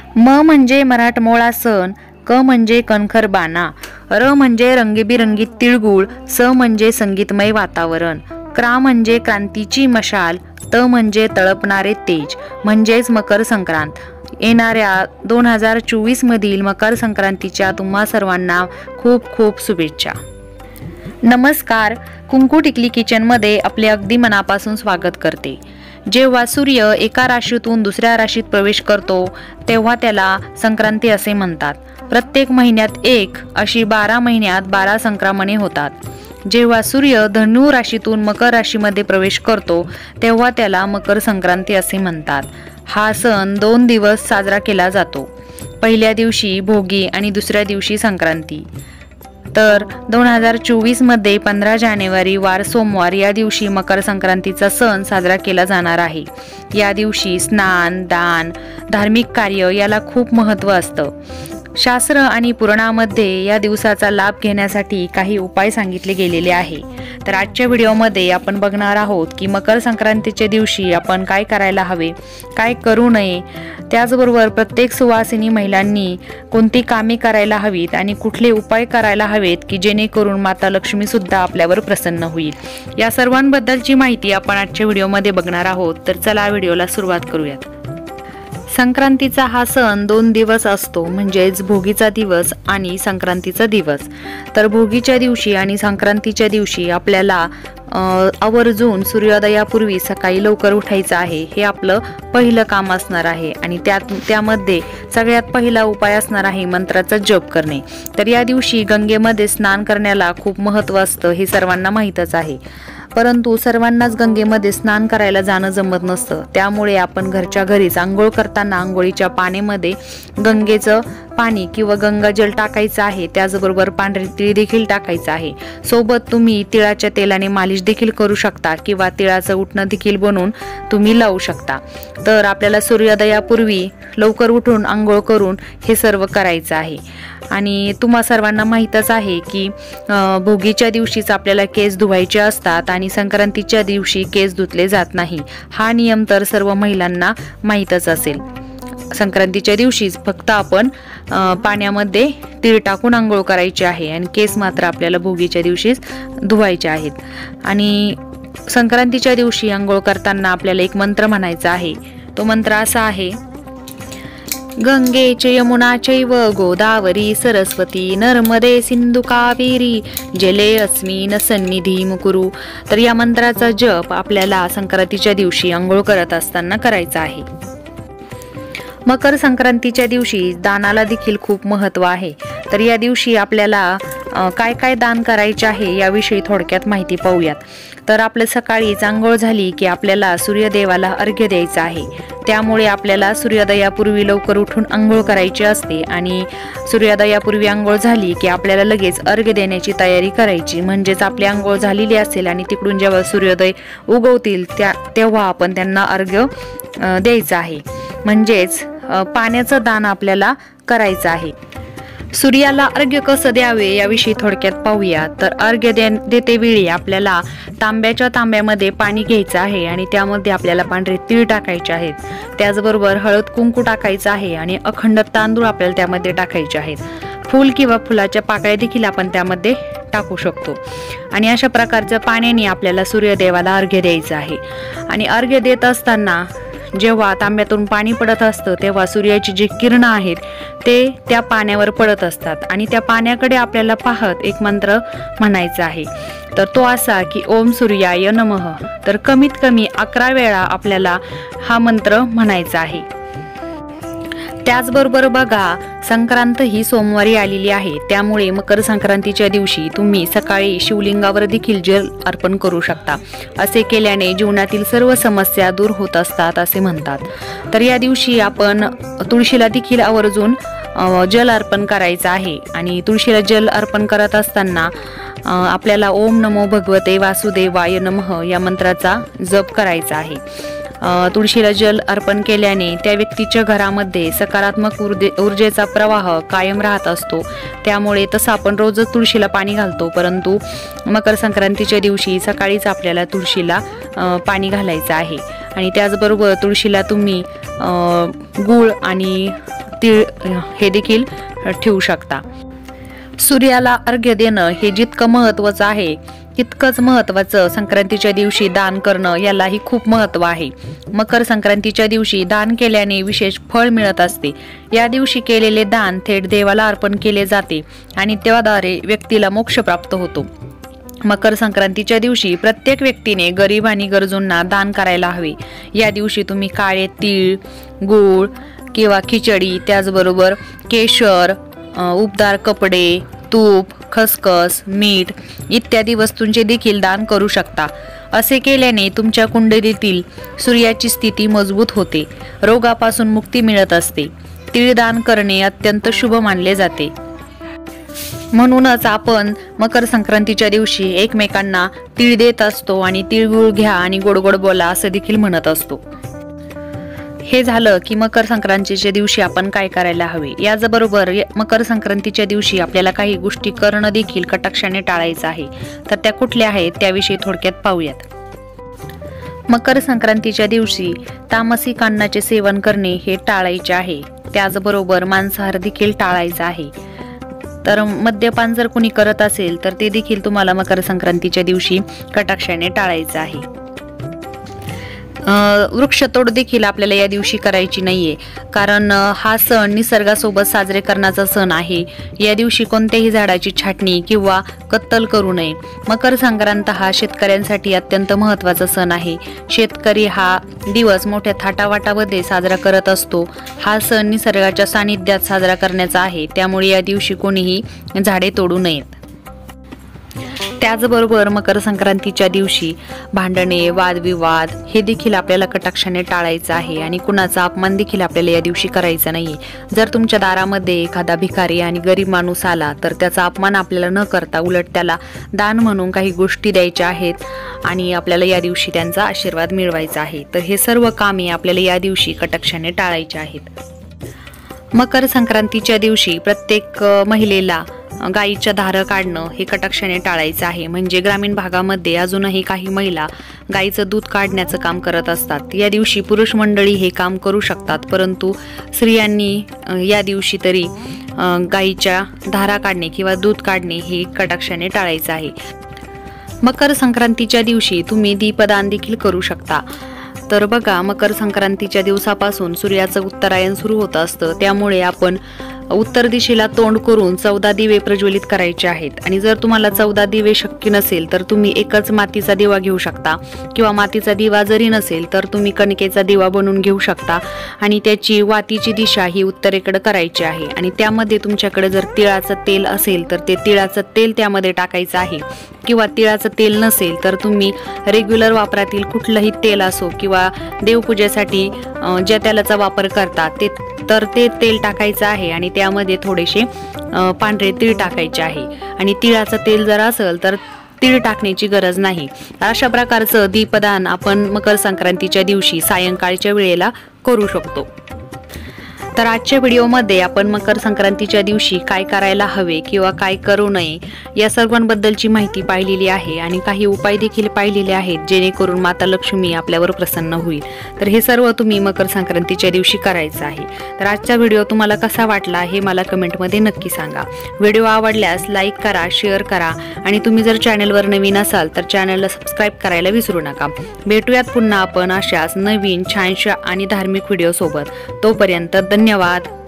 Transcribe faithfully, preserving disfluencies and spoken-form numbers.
म म्हणजे मराठमोळा सण, क म्हणजे कणखर बाणा, र म्हणजे रंगीबिरंगी तिळगुळ, स म्हणजे संगीतमय वातावरण, क्रा म्हणजे क्रांतीची मशाल, त म्हणजे तळपणारे तेज, म्हणजेच मकर संक्रांत. येणाऱ्या दोन हजार चोवीस मधील मकर संक्रांतीच्या तुम्हा सर्वांना खूप खूप शुभेच्छा. नमस्कार. कुंकू टिकली किचनमध्ये आपले अगदी मनापासून स्वागत करते. जेव्हा सूर्य एका राशीतून दुसऱ्या राशीत प्रवेश करतो तेव्हा त्याला संक्रांती असे म्हणतात. प्रत्येक महिन्यात एक अशी बारा महिन्यात बारा संक्रमणे होतात. जेव्हा सूर्य धनु राशीतून मकर राशीमध्ये प्रवेश करतो तेव्हा त्याला मकर संक्रांती असे म्हणतात. हा सण दोन दिवस साजरा केला जातो. पहिल्या दिवशी भोगी आणि दुसऱ्या दिवशी संक्रांती. तर दोन हजार चोवीस मध्ये पंधरा जानेवारी वार सोमवार या दिवशी मकर संक्रांतीचा सण साजरा केला जाणार आहे. या दिवशी स्नान, दान, धार्मिक कार्य याला खूप महत्त्व असतं. शास्त्र आणि पुराणामध्ये या दिवसाचा लाभ घेण्यासाठी काही उपाय सांगितले गेलेले आहे. तर आजच्या व्हिडिओमध्ये आपण बघणार आहोत की मकर संक्रांतीच्या दिवशी आपण काय करायला हवे, काय करू नये, त्याचबरोबर प्रत्येक सुवासिनी महिलांनी कोणती कामे करायला हवीत आणि कुठले उपाय करायला हवेत की जेणेकरून माता लक्ष्मी सुद्धा आपल्यावर प्रसन्न होईल. या सर्वांबद्दलची माहिती आपण आजच्या व्हिडिओमध्ये बघणार आहोत. तर चला व्हिडिओला सुरुवात करूयात. संक्रांतीचा हा सण दोन दिवस असतो, म्हणजेच भोगीचा दिवस आणि संक्रांतीचा दिवस. तर भोगीच्या दिवशी आणि संक्रांतीच्या दिवशी आपल्याला आवर्जून सूर्योदयापूर्वी सकाळी लवकर उठायचं आहे. हे आपलं पहिलं काम असणार आहे आणि त्यात त्यामध्ये सगळ्यात पहिला उपाय असणार आहे मंत्राचा जप करणे. तर या दिवशी गंगेमध्ये स्नान करण्याला खूप महत्त्व असतं, हे सर्वांना माहीतच आहे. परंतु सर्वांनाच गंगेमध्ये स्नान करायला जाणं जमत नसतं. त्यामुळे आपण घरच्या घरीच आंघोळ करताना आंघोळीच्या पाण्यामध्ये गंगेचं पाणी किंवा गंगाजल टाकायचं आहे. त्याचबरोबर पांढरे तीळ देखील टाकायचं आहे. सोबत तुम्ही तिळाच्या तेलाने मालिश देखील करू शकता किंवा तिळाचं उटणं देखील बनवून तुम्ही लावू शकता. तर आपल्याला सूर्योदयापूर्वी लवकर उठून आंघोळ करून हे सर्व करायचं आहे. आणि तुम्हा सर्वांना माहीतच आहे की भोगीच्या दिवशीच आपल्याला केस धुवायचे असतात आणि संक्रांतीच्या दिवशी केस धुतले जात नाही. हा नियम तर सर्व महिलांना माहीतच असेल. संक्रांतीच्या दिवशीच फक्त आपण पाण्यामध्ये तीळ टाकून आंघोळ करायची आहे आणि केस मात्र आपल्याला भोगीच्या दिवशीच धुवायचे आहेत. आणि संक्रांतीच्या दिवशी आंघोळ करताना आपल्याला एक मंत्र म्हणायचा आहे. तो मंत्र असा आहे: गंगे च यमुना चैव गोदावरी सरस्वती नर्मदे सिंधु कावेरी जले अस्मिन् सन्निधिं कुरु. तर या मंत्राचा जप आपल्याला संक्रांतीच्या दिवशी आंघोळ करत असताना करायचा आहे. मकर संक्रांतीच्या दिवशी दानाला देखील खूप महत्त्व आहे. तर या दिवशी आपल्याला काय काय दान करायचे आहे याविषयी थोडक्यात माहिती पाहूयात. तर आपलं सकाळीच आंघोळ झाली की आपल्याला सूर्यदेवाला अर्घ्य द्यायचा आहे. त्यामुळे आपल्याला सूर्योदयापूर्वी लवकर उठून आंघोळ करायची असते आणि सूर्योदयापूर्वी आंघोळ झाली की आपल्याला लगेच अर्घ्य देण्याची तयारी करायची. म्हणजेच आपली आंघोळ झालेली असेल आणि तिकडून जेव्हा सूर्योदय उगवतील त्या तेव्हा आपण त्यांना अर्घ्य द्यायचं आहे. म्हणजेच पाण्याचं दान आपल्याला करायचं आहे. सूर्याला अर्घ्य कसं द्यावे याविषयी थोडक्यात पाहूया. तर अर्घ्य दे देतेवेळी आपल्याला तांब्याच्या तांब्यामध्ये पाणी घ्यायचं आहे आणि त्यामध्ये आपल्याला पांढरे तीळ टाकायचे आहेत. त्याचबरोबर हळद कुंकू टाकायचं आहे आणि अखंड तांदूळ आपल्याला त्यामध्ये टाकायचे आहेत. फूल किंवा फुलाच्या पाकळ्या देखील आपण त्यामध्ये टाकू शकतो. आणि अशा प्रकारच्या पाण्याने आपल्याला सूर्यदेवाला अर्घ्य द्यायचं आहे. आणि अर्घ्य देत असताना जेव्हा तांब्यातून पाणी पडत असतं तेव्हा सूर्याची जी किरणं आहेत ते त्या पाण्यावर पडत असतात आणि त्या पाण्याकडे आपल्याला पाहत एक मंत्र म्हणायचा आहे. तर तो असा की ओम सूर्याय नमः. तर कमीत कमी अकरा वेळा आपल्याला हा मंत्र म्हणायचा आहे. त्याचबरोबर बघा, संक्रांत ही सोमवारी आलेली आहे. त्यामुळे मकर संक्रांतीच्या दिवशी तुम्ही सकाळी शिवलिंगावर देखील जल अर्पण करू शकता. असे केल्याने जीवनातील सर्व समस्या दूर होत असतात असे म्हणतात. तर या दिवशी आपण तुळशीला देखील आवर्जून जल अर्पण करायचं आहे. आणि तुळशीला जल अर्पण करत असताना आपल्याला ओम नमो भगवते वासुदेवाय नमः या मंत्राचा जप करायचा आहे. तुळशीला जल अर्पण केल्याने त्या व्यक्तीच्या घरामध्ये सकारात्मक ऊर्जे ऊर्जेचा प्रवाह कायम राहत असतो. त्यामुळे तसं आपण रोजच तुळशीला पाणी घालतो, परंतु मकर संक्रांतीच्या दिवशी सकाळीच आपल्याला तुळशीला पाणी घालायचं आहे. आणि त्याचबरोबर तुळशीला तुम्ही गूळ आणि तीळ हे देखील ठेवू शकता। सूर्याला अर्घ्य देणं हे जितकं महत्त्वाचं आहे तितकंच महत्त्वाचं संक्रांतीच्या दिवशी दान करणं यालाही खूप महत्त्व आहे। मकर संक्रांतीच्या दिवशी दान केल्याने विशेष फळ मिळत असते। या दिवशी केलेले दान थेट देवाला अर्पण केले जाते आणि त्याद्वारे व्यक्तीला मोक्ष प्राप्त होतो। मकर संक्रांतीच्या दिवशी प्रत्येक व्यक्तीने गरीब आणि गरजूंना दान करायला हवे। या दिवशी तुम्ही काळे तीळ, गूळ किंवा खिचडी, त्याचबरोबर केशर, उबदार कपडे, तूप, खसखस, मीठ इत्यादी वस्तूंचे देखील दान करू शकता। असे केल्याने तुमच्या कुंडलीतील सूर्याची स्थिती मजबूत होते, रोगापासून मुक्ती मिळत असते। तीळ दान करणे अत्यंत शुभ मानले जाते। म्हणूनच आपण मकर संक्रांतीच्या दिवशी एकमेकांना तीळ देत असतो आणि तिळगुळ घ्या आणि गोड गोड बोला असं देखील म्हणत असतो। हे झालं की मकर संक्रांतीच्या दिवशी आपण काय करायला हवे। याचबरोबर मकर संक्रांतीच्या दिवशी आपल्याला काही गोष्टी करणं देखील कटाक्षाने टाळायचं आहे। तर त्या कुठल्या आहेत त्याविषयी थोडक्यात पाहूयात। मकर संक्रांतीच्या दिवशी तामसिक अन्नाचे सेवन करणे हे टाळायचे आहे। त्याचबरोबर मांसाहार देखील टाळायचा आहे। तर मद्यपान जर कोणी करत असेल तर ते देखील तुम्हाला मकर संक्रांतीच्या दिवशी कटाक्षाने टाळायचं आहे। वृक्षतोड देखील आपल्याला या दिवशी करायची नाहीये, कारण हा सण निसर्गासोबत साजरे करण्याचा सण आहे। या दिवशी कोणत्याही झाडाची छाटणी किंवा कत्तल करू नये। मकर संक्रांत हा शेतकऱ्यांसाठी अत्यंत महत्त्वाचा सण आहे। शेतकरी हा दिवस मोठ्या थाटावाटामध्ये साजरा करत असतो। हा सण निसर्गाच्या सानिध्यात साजरा करण्याचा आहे, त्यामुळे या दिवशी कोणीही झाडे तोडू नयेत। त्याचबरोबर मकर संक्रांतीच्या दिवशी भांडणे, वादविवाद हे देखील आपल्याला कटाक्षाने टाळायचं आहे आणि कुणाचा अपमान देखील आपल्याला या दिवशी करायचा नाहीये। जर तुमच्या दारामध्ये एखादा भिकारी आणि गरीब माणूस आला तर त्याचा अपमान आपल्याला न करता उलट त्याला दान म्हणून काही गोष्टी द्यायच्या आहेत आणि आपल्याला या दिवशी त्यांचा आशीर्वाद मिळवायचा आहे। तर हे सर्व कामे आपल्याला या दिवशी कटाक्षाने टाळायचे आहेत। मकर संक्रांतीच्या दिवशी प्रत्येक महिलेला गाईच्या धार काढणं हे कटाक्षाने टाळायचं आहे। म्हणजे ग्रामीण भागामध्ये अजूनही काही महिला गाईचं दूध काढण्याचं काम करत असतात। या दिवशी पुरुष मंडळी हे काम करू शकतात, परंतु स्त्रियांनी या दिवशी तरी गाईच्या धारा काढणे किंवा दूध काढणे हे कटाक्षाने टाळायचं आहे। मकर संक्रांतीच्या दिवशी तुम्ही दीपदान देखील करू शकता। तर बघा, मकर संक्रांतीच्या दिवसापासून सूर्याचं उत्तरायण सुरू होत असतं, त्यामुळे आपण उत्तर दिशेला तोंड करून चौदा दिवे प्रज्वलित करायचे आहेत। आणि जर तुम्हाला चौदा दिवे शक्य नसेल तर तुम्ही एकच मातीचा दिवा घेऊ शकता, किंवा मातीचा दिवा जरी नसेल तर तुम्ही कणकेचा दिवा बनवून घेऊ शकता आणि त्याची वातीची दिशा ही उत्तरेकडे करायची आहे। आणि त्यामध्ये तुमच्याकडे जर तिळाचं तेल असेल तर ते तिळाचं तेल त्यामध्ये टाकायचं आहे, किंवा तिळाचं तेल नसेल तर तुम्ही रेग्युलर वापरातील कुठलंही तेल असो किंवा देवपूजेसाठी ज्या तेलाचा वापर करता ते तर ते तेल टाकायचं आहे आणि त्यामध्ये थोडेसे पांढरे तीळ टाकायचे आहे। आणि तिळाचं तेल जर असेल तर तीळ टाकण्याची गरज नाही। अशा प्रकारचं दीपदान आपण मकर संक्रांतीच्या दिवशी सायंकाळच्या वेळेला करू शकतो। तर आजच्या व्हिडिओमध्ये आपण मकर संक्रांतीच्या दिवशी काय करायला हवे किंवा काय करू नये या सर्वांबद्दलची माहिती पाहिलेली आहे आणि काही उपाय देखील पाहिलेले आहेत, जेणेकरून माता लक्ष्मी आपल्यावर प्रसन्न होईल। तर हे सर्व तुम्ही मकर संक्रांतीच्या दिवशी करायचं आहे। तर आजचा व्हिडिओ तुम्हाला कसा वाटला हे मला कमेंटमध्ये नक्की सांगा। व्हिडिओ आवडल्यास लाईक करा, शेअर करा आणि तुम्ही जर चॅनलवर नवीन असाल तर चॅनलला सबस्क्राईब करायला विसरू नका। भेटूयात पुन्हा आपण अशाच नवीन छानशा आणि धार्मिक व्हिडिओ सोबत। तोपर्यंत धन्यवाद।